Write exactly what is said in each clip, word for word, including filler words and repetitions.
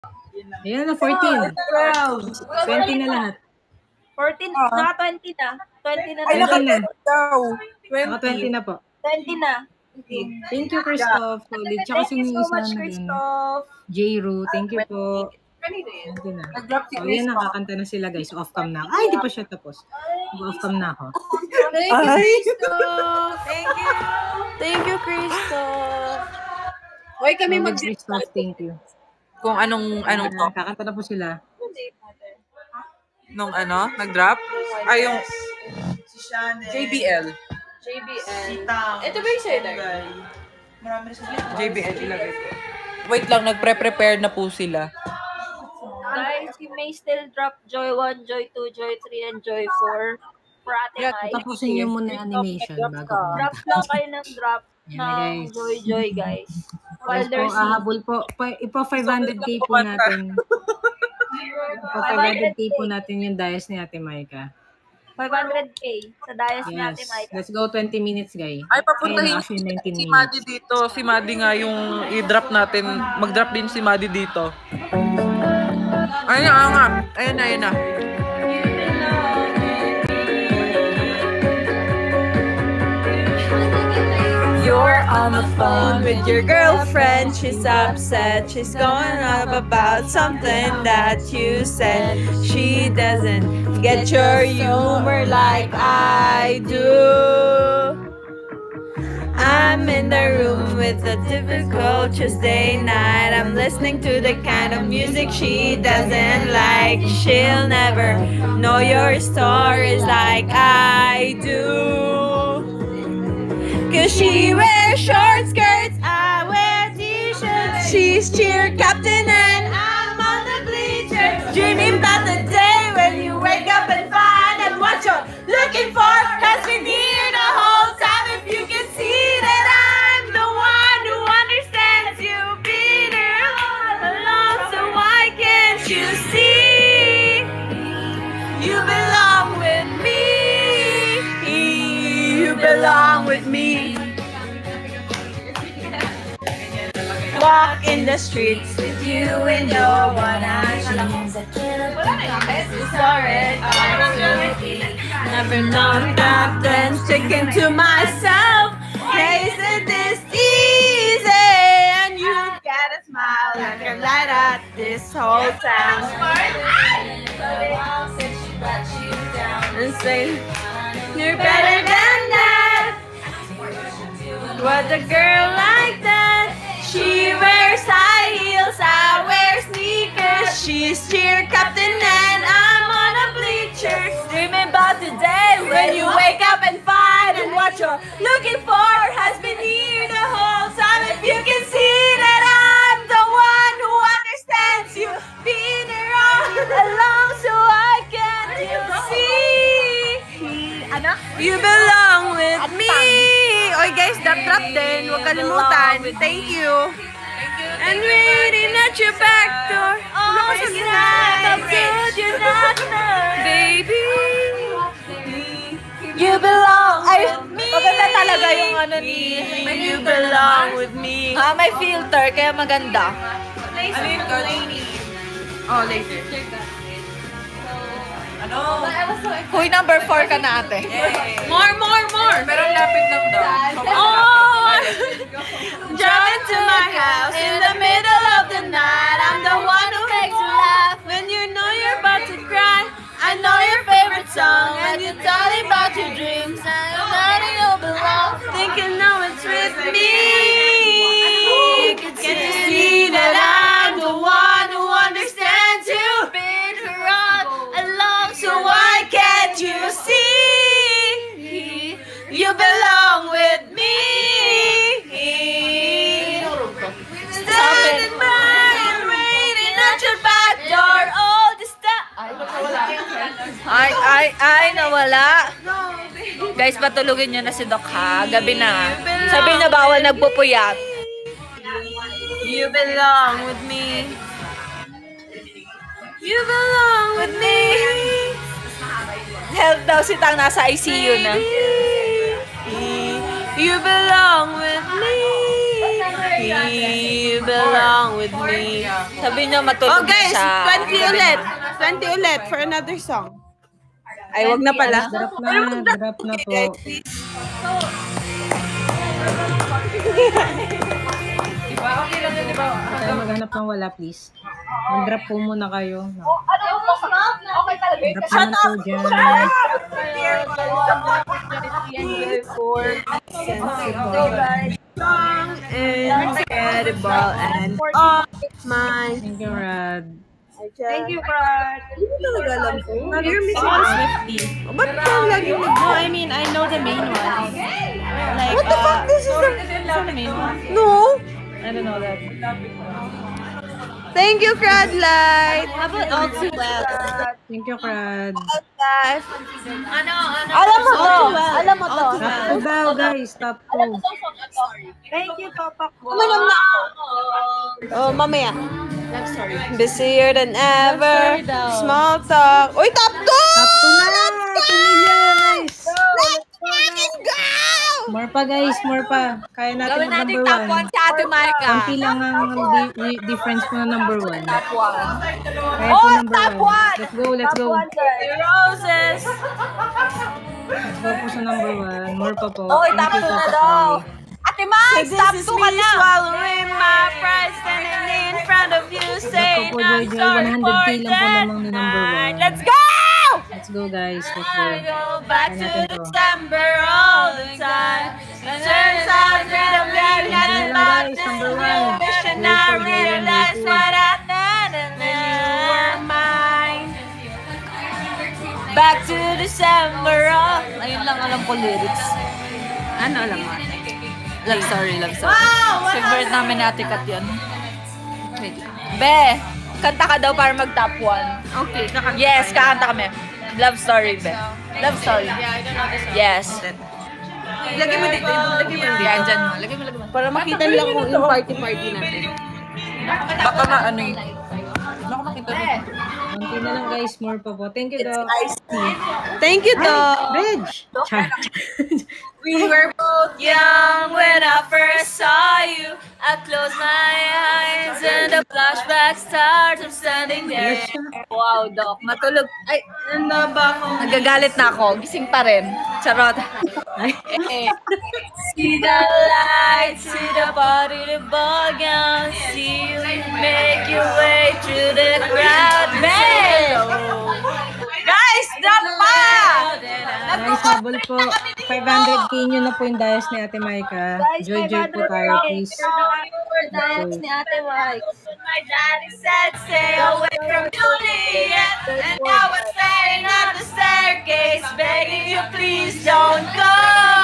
Ayan na, fourteen. twenty na lahat. fourteen, uh, naka twenty na. twenty na. Ay, naka na. Naka twenty na po. twenty na. Thank you, Christoph. Solid. Tsaka Thank you so much, Christoph. J-Ru, thank you po. Thank you na. So, yan, nakakanta na sila, guys. Off-cam na. Ay, hindi pa siya tapos. Off-cam na ako. Thank you, Christoph. Thank you. Thank you, Christoph. Huwag kami So, mag- Christoph, thank you. Kung anong, anong to? Kakanta na po sila. Nung ano, nag-drop? Ay, yung J B L. J B L. Ito ba yung seller? J B L ilagay ko. Wait lang, nagpre-prepare na po sila. Guys, you may still drop Joy one, Joy two, Joy three, and Joy four. For Ate Yeah, Mai. Tapusin niyo muna yung animation bago Drop kumanta. lang kayo ng drop Yan, ng guys. Joy Joy, guys. While Guys po, there's ahabol po. Pa, ipo five hundred K po natin. Ipo five hundred K po natin yung dias ni Ate Maika. five hundred K sa dayas ni Ate Yes. Mai. Let's go twenty minutes, guys. Ay, papuntahin Ayun, actually, nineteen si minutes. Madi dito. Si Madi nga yung i-drop natin. Mag-drop din si Madi dito. Ayun na, ayun na. Ayun na, ayun na. You're on the phone with your girlfriend. She's upset. She's going on about something that you said. She doesn't get your humor like I do. I'm in the room with a typical Tuesday night. I'm listening to the kind of music she doesn't like. She'll never know your stories like I do. Cause she wears short skirts, I wear t-shirts. She's cheer captain and I'm on the bleachers. Dreaming about the day when you wake up and find that what you're looking for has been here the whole time. If you can see that I'm the one who understands you, Peter, all alone, so why can't you see? You belong with me. You belong with me. Walk in the streets with you in your one-eyed jeans. I can't sorry. Never known that, then sticking to myself. Hey, isn't this easy? And you gotta smile like a light at this whole town. And say you're better than that. What a girl like that. She wears high heels, I wear sneakers. She's cheer captain and I'm on a bleacher. Dreaming about the day when you wake up and find and what you're looking for has been here the whole time. If you can see that I'm the one who understands you, been around along so I can you see. Ano? You belong with me. Oy guys, that drop din. Huwag kalimutan. Thank you. And waiting at your back door. Oh, it's not how good you're not there. Baby, you belong with me. Maganda talaga yung ano ni... You belong with me. Ah, may filter, kaya maganda. Ano yung Oh, later. Ano? Huy, number four ka na, ate. More, more, more! Pero lapit lang daw. Oh, drive into my house in the middle of the night. I'm the one who makes you laugh when you know you're about to cry. I know your favorite song and you tell me about your dreams and that you'll belong. Thinking no, it's with me. Can't you see that I'm the one who understands you? Been around along, so why can't you see? You belong with me. Standing by and waiting at your back door all this time. Ay, ay, ay, nawala. Guys, patulugin nyo na si Doc, ha? Gabi na. Sabi na bawal nagpupuyat. You belong with me. You belong with me. Health daw si Tang, nasa I C U na. You belong with me. You belong with me. Sabi niyo matulog Oh guys, siya. twenty ulit. twenty ulit for another song. Ay, wag na pala. Drop na, drop na po. Kaya maghanap ng wala, please. Mag-drop po muna kayo. Drop naman po dyan. Incredible and all mine. Thank you, Rad. Thank you, Brad. Hindi talaga alam ko. You're missing a Swifty. Ba't ka lagi mag- No, I mean, I know the main one. Like, What the uh, fuck? This is the... Is that the main one? No. I don't know that. Thank you, Cradlight. How about All Too Well? Thank you, Rad. Ano, ano? Alam mo to. Alam mo to. Top two daw, guys. Top two. Thank you, Papa ko. Uminom na ako. Oh, mamaya. I'm sorry. Busier than ever. Sorry daw. Small talk. Uy, top two! Top two na! Pamilya, nice! Let's fucking go! More pa, guys. More pa. Kaya natin Gawin natin mag-number top one. one si Ate Marika. Konti lang ang di- di- difference mo na number one. Top one. Kaya po Oh, number top one. one! Let's go, let's go. Roses. Let's go po sa number one. More pa po. Oy, Thank top you two po, na Papa daw. Chloe. Ate Max, top two ka na. swallowing my pride, standing in front of you, saying po, I'm Joy Joy. sorry one hundred for K lang po namang ni number that. one. Let's go! Let's go, guys. Let's go. I go back Kaya to natin to. December all the time. And turns out that I'm getting Number one, about guys. this Number one. vision. Wait I for Joy realize and what I did and then you were mine. Back to December all. Ayun lang alam ko lyrics. Ano alam mo? Love story, love story. Favorite namin ni Ate Kat yun. Wait lang. Be, kanta ka daw para mag-top one. Okay, kakanta. Yes, kakanta kami. Love story, Be. Love story. Yes. Lagay mo dito. Lagay mo dito. Yan, dyan mo. Lagay mo, lagay mo. Para makita nila kung yung party-party natin. Baka na ano eh. Baka makita dito. Konti na lang, guys. More pa po. Thank you, Doc. Thank you, Doc. Reg! Char. We were both young when I first saw you. I closed my eyes and the flashback starts. I'm standing there. Wow, Doc. Matulog. Ay, Ano ba ako? nagagalit na ako. Gising pa rin. Charot. Ay. See the lights, see the party, the ball gown. See you make your way through the crowd. Man! Guys, drop pa! Guys, habol po. five hundred K nyo na po yung dias ni Ate Maika. Joy Joy po tayo, please. Dance ni Ate Mike. My daddy said, stay away from Juliet. And I was standing on the staircase, begging you, please don't go.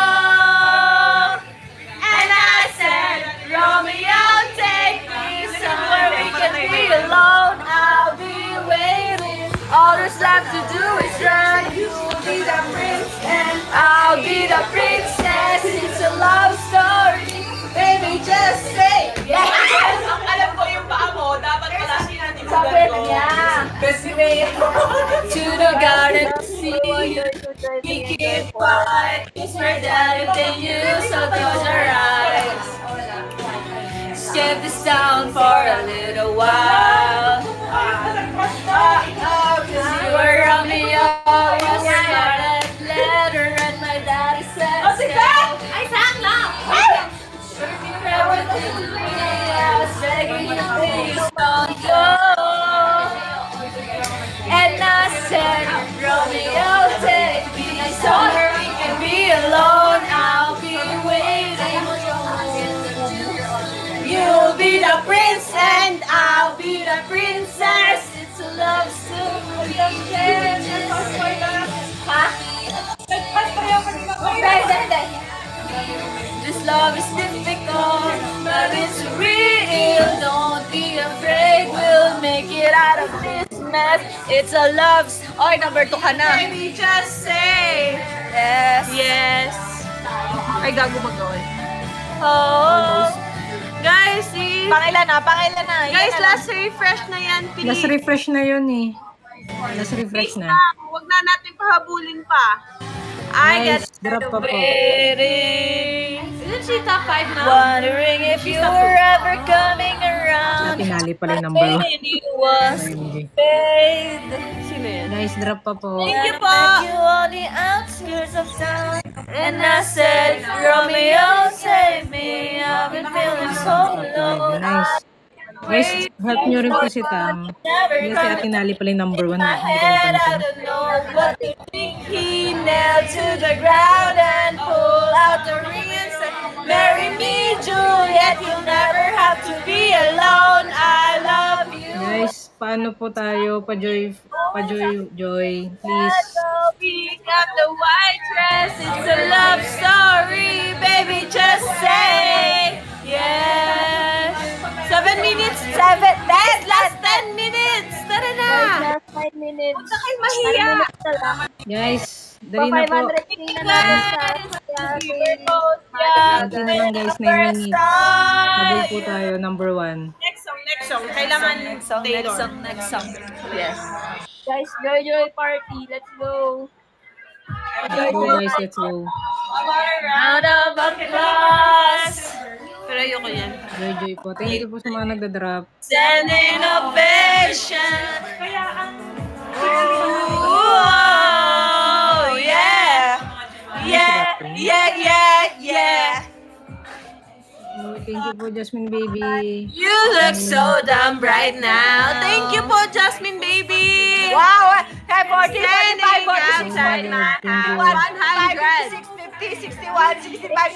And I said, Romeo, take me somewhere we can be alone. I'll be waiting. All there's left to do is run. You'll be the prince and I'll be the princess. It's a love story. Baby, just say yes. Alam ko yung paa mo, dapat pala sinantin mo niya. Kasi may to the garden to see you. We keep quiet. It's her daddy than you, so close your eyes. Skip this town for a little while. Cause you were Romeo, you started letter and my daddy said, oh, si Kat! Ay, sang lang! And I said, Romeo, take me somewhere we can be alone. I'll be waiting. You'll be the prince and I'll be the princess. It's a love story. Huh? This love is difficult, but it's real. Don't be afraid, we'll make it out of this mess. It's a love story. Oy, number two ka na. Baby, just say Yes. yes. Ay, gago mag-gawin. Oh. Guys, see? Pangilan na, pangilan na. Yan Guys, na lang. last refresh na yan, please. Last refresh na yun eh. Last refresh Please na. na. Huwag na natin pahabulin pa. I Guys, get drop pa po. waiting. Isn't she top five now? Wondering if you were ever coming around. Tinali pala yung number one. And you was paid. Sino yan? Guys, drop pa po. Thank you po. You on the outskirts of town. And I said, Romeo, save me. I've been feeling so low. Nice. Guys, help nyo rin po si Tam. Kasi at tinali pala yung number one. My Hindi ko head, I napansin. don't know what to think. He nailed to the ground and pulled out the ring and said, marry me, Juliet. You'll never have to be alone. I love you. Guys, paano po tayo? Pa-joy, pa-joy, joy. Please. We got the white dress. It's a love story, baby. Just say yes. Seven minutes. Seven. That's last ten minutes. Tara na. Last five minutes. Huwag na kayo mahiya. Guys, dali na po. five hundred king na natin sa Dali na lang guys, nine minutes. Habol po tayo, number one. Next song, next song. Kailangan Next song, next song, next song. Yes. Guys, joy joy party. Let's go. Let's go guys, let's go. Round of applause. Pero ayoko yan. Joy, joy po. Thank you po sa mga nagda-drop. Standing ovation. Ooh, yeah. Yeah, yeah, yeah, yeah. Oh, thank you po, Jasmine baby. You look so damn bright now. Thank you po, Jasmine baby. Wow, forty, forty-five, Standing forty-six, outside my Thank you. one hundred, six fifty, sixty-one, sixty-five,